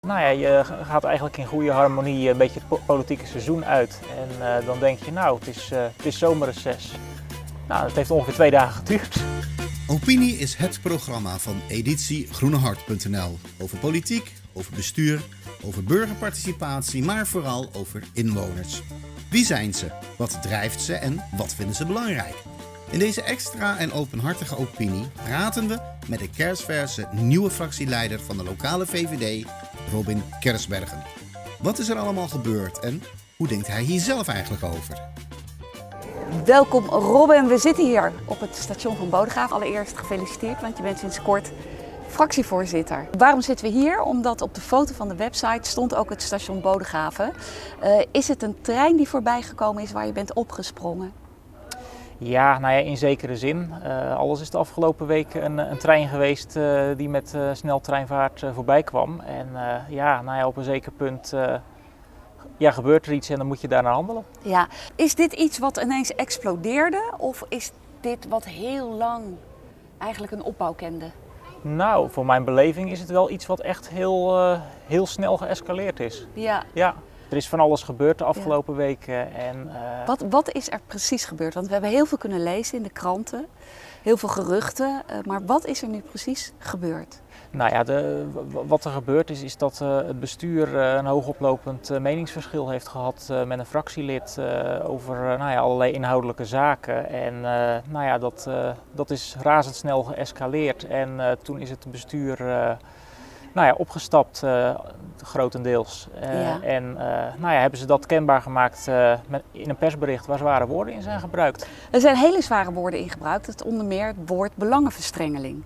Nou ja, je gaat eigenlijk in goede harmonie een beetje het politieke seizoen uit. En dan denk je, nou, het is zomerreces. Nou, het heeft ongeveer 2 dagen geduurd. Opinie is het programma van editie groenehart.nl. Over politiek, over bestuur, over burgerparticipatie, maar vooral over inwoners. Wie zijn ze? Wat drijft ze en wat vinden ze belangrijk? In deze extra en openhartige opinie praten we met de kersverse nieuwe fractieleider van de lokale VVD, Robin Kersbergen. Wat is er allemaal gebeurd en hoe denkt hij hier zelf eigenlijk over? Welkom Robin, we zitten hier op het station van Bodegraven. Allereerst gefeliciteerd, want je bent sinds kort fractievoorzitter. Waarom zitten we hier? Omdat op de foto van de website stond ook het station Bodegraven. Is het een trein die voorbij gekomen is waar je bent opgesprongen? Ja, nou ja, in zekere zin. Alles is de afgelopen week een trein geweest die met sneltreinvaart voorbij kwam. En ja, nou ja, op een zeker punt gebeurt er iets en dan moet je daarnaar handelen. Ja, is dit iets wat ineens explodeerde of is dit wat heel lang eigenlijk een opbouw kende? Nou, voor mijn beleving is het wel iets wat echt heel snel geëscaleerd is. Ja. Ja. Er is van alles gebeurd de afgelopen weken. En, Wat is er precies gebeurd? Want we hebben heel veel kunnen lezen in de kranten, heel veel geruchten. Maar wat is er nu precies gebeurd? Nou ja, wat er gebeurd is dat het bestuur een hoogoplopend meningsverschil heeft gehad met een fractielid over allerlei inhoudelijke zaken. En nou ja, dat is razendsnel geëscaleerd. En toen is het bestuur opgestapt, grotendeels. Ja. En hebben ze dat kenbaar gemaakt in een persbericht waar zware woorden in zijn gebruikt. Er zijn hele zware woorden in gebruikt, het onder meer het woord belangenverstrengeling.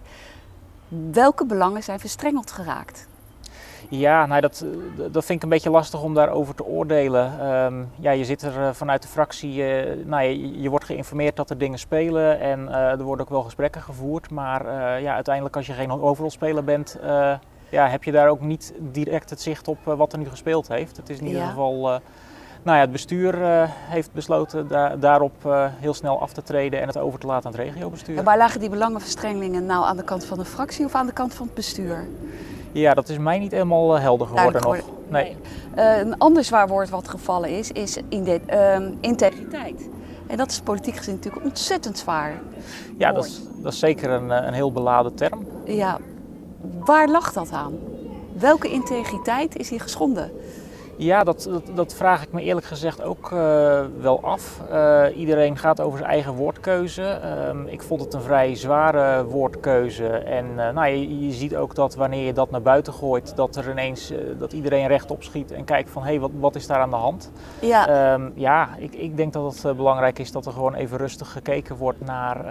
Welke belangen zijn verstrengeld geraakt? Ja, nou dat vind ik een beetje lastig om daarover te oordelen. Je zit er vanuit de fractie, je wordt geïnformeerd dat er dingen spelen en er worden ook wel gesprekken gevoerd. Maar uiteindelijk als je geen hoofdrolspeler bent, heb je daar ook niet direct het zicht op wat er nu gespeeld heeft. Het is in ieder geval, het bestuur heeft besloten daarop heel snel af te treden en het over te laten aan het regiobestuur. En waar lagen die belangenverstrengelingen nou aan de kant van de fractie of aan de kant van het bestuur? Ja, dat is mij niet helemaal helder geworden nog. Nee. Een ander zwaar woord wat gevallen is integriteit. En dat is politiek gezien natuurlijk ontzettend zwaar. Ja, dat is zeker een heel beladen term. Ja, waar lag dat aan? Welke integriteit is hier geschonden? Ja, dat vraag ik me eerlijk gezegd ook wel af. Iedereen gaat over zijn eigen woordkeuze. Ik vond het een vrij zware woordkeuze. En je ziet ook dat wanneer je dat naar buiten gooit, dat er ineens dat iedereen rechtop schiet en kijkt van wat is daar aan de hand? Ja. Ik denk dat het belangrijk is dat er gewoon even rustig gekeken wordt naar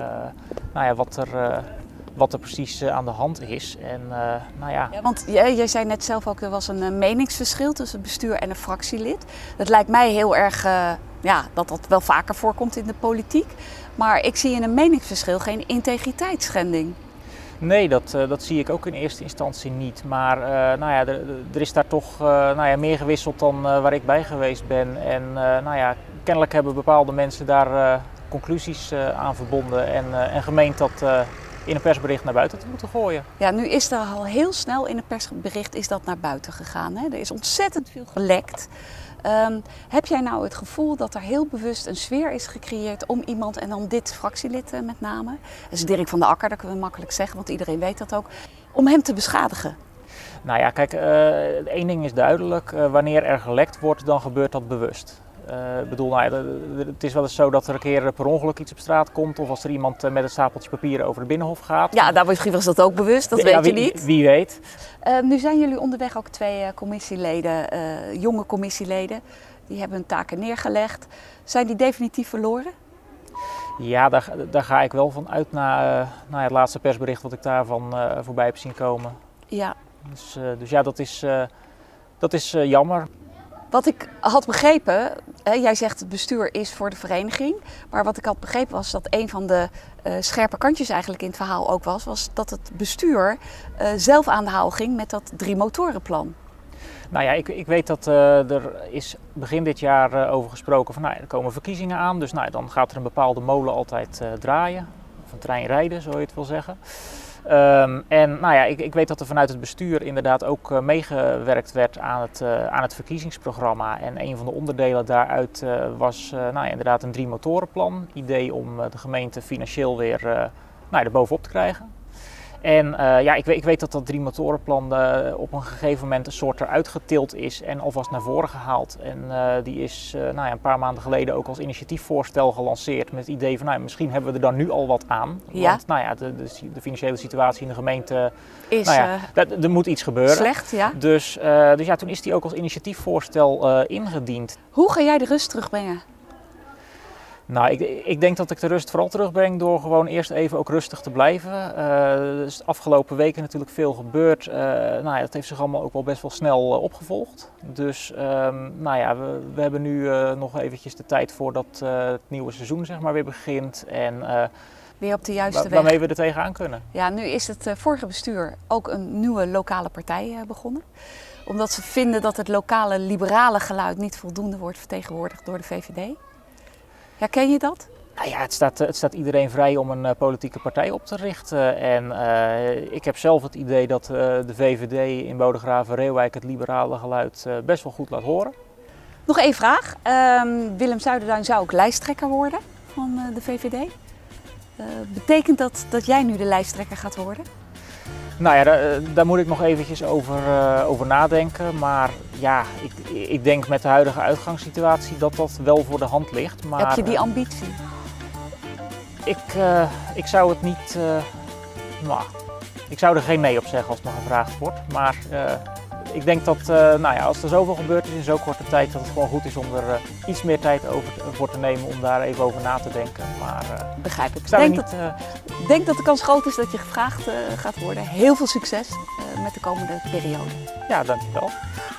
wat er precies aan de hand is. En, want jij zei net zelf ook, er was een meningsverschil tussen bestuur en een fractielid. Dat lijkt mij heel erg dat wel vaker voorkomt in de politiek. Maar ik zie in een meningsverschil geen integriteitsschending. Nee, dat zie ik ook in eerste instantie niet. Maar er is daar toch meer gewisseld dan waar ik bij geweest ben. En kennelijk hebben bepaalde mensen daar conclusies aan verbonden en gemeend dat in een persbericht naar buiten te moeten gooien. Ja, nu is er al heel snel in een persbericht is dat naar buiten gegaan. Hè? Er is ontzettend veel gelekt. Heb jij nou het gevoel dat er heel bewust een sfeer is gecreëerd om iemand, en dan dit fractielid met name, dat is Dirk van der Akker, dat kunnen we makkelijk zeggen, want iedereen weet dat ook, om hem te beschadigen? Nou ja, kijk, één ding is duidelijk, wanneer er gelekt wordt, dan gebeurt dat bewust. Het is wel eens zo dat er een keer per ongeluk iets op straat komt of als er iemand met een stapeltje papieren over de Binnenhof gaat. Ja, misschien was dat ook bewust, dat weet je niet. Wie weet. Nu zijn jullie onderweg ook 2 commissieleden, jonge commissieleden, die hebben hun taken neergelegd. Zijn die definitief verloren? Ja, daar ga ik wel van uit na het laatste persbericht wat ik daarvan voorbij heb zien komen. Ja. Dus ja, dat is jammer. Wat ik had begrepen, jij zegt het bestuur is voor de vereniging, maar wat ik had begrepen was dat een van de scherpe kantjes eigenlijk in het verhaal ook was dat het bestuur zelf aan de haal ging met dat 3-motorenplan. Nou ja, ik weet dat er is begin dit jaar over gesproken van er komen verkiezingen aan, dus dan gaat er een bepaalde molen altijd draaien, of een trein rijden, zo je het wil zeggen. En nou ja, ik weet dat er vanuit het bestuur inderdaad ook meegewerkt werd aan het verkiezingsprogramma. En een van de onderdelen daaruit was nou ja, inderdaad een 3-motorenplan. Idee om de gemeente financieel weer erbovenop te krijgen. En ja, ik weet dat dat 3-motorenplan op een gegeven moment een soort eruit getild is en alvast naar voren gehaald. En die is nou ja, een paar maanden geleden ook als initiatiefvoorstel gelanceerd met het idee van nou, misschien hebben we er dan nu al wat aan. Ja. Want nou ja, de financiële situatie in de gemeente, Is nou ja, er moet iets gebeuren. slecht, ja. Dus ja, toen is die ook als initiatiefvoorstel ingediend. Hoe ga jij de rust terugbrengen? Nou, ik denk dat ik de rust vooral terugbreng door gewoon eerst even ook rustig te blijven. Er is de afgelopen weken natuurlijk veel gebeurd. Nou ja, dat heeft zich allemaal ook wel best wel snel opgevolgd. Dus nou ja, we hebben nu nog eventjes de tijd voordat het nieuwe seizoen zeg maar weer begint. En Weer op de juiste weg. waarmee we er tegenaan kunnen. Ja, nu is het vorige bestuur ook een nieuwe lokale partij begonnen. Omdat ze vinden dat het lokale liberale geluid niet voldoende wordt vertegenwoordigd door de VVD. Herken je dat? Nou ja, het staat iedereen vrij om een politieke partij op te richten. En ik heb zelf het idee dat de VVD in Bodegraven-Reeuwijk het liberale geluid best wel goed laat horen. Nog één vraag. Willem Zuiderduin zou ook lijsttrekker worden van de VVD. Betekent dat jij nu de lijsttrekker gaat worden? Nou ja, daar moet ik nog eventjes over nadenken. Maar ja, ik denk met de huidige uitgangssituatie dat dat wel voor de hand ligt. Maar, Heb je die ambitie? Ik zou het niet... nou, ik zou er geen nee op zeggen als het me gevraagd wordt. Maar ik denk dat nou ja, als er zoveel gebeurd is in zo'n korte tijd, dat het gewoon goed is om er iets meer tijd voor te nemen om daar even over na te denken. Maar Begrijp ik. ik zou Denk dat de kans groot is dat je gevraagd gaat worden. Heel veel succes met de komende periode. Ja, dankjewel.